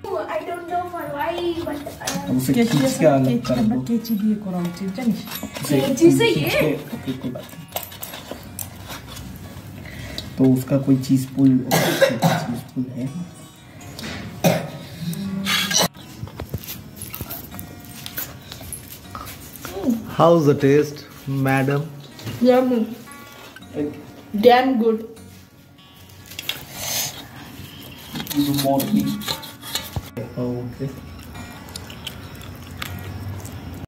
I don't know for why, but उसे खींच के अलग कर दो। केची दिए करा उचित जानिस। केची से ये? कोई बात नहीं। तो उसका कोई चीज पुल है। How's the taste, madam? Yummy. Damn good. More. Okay.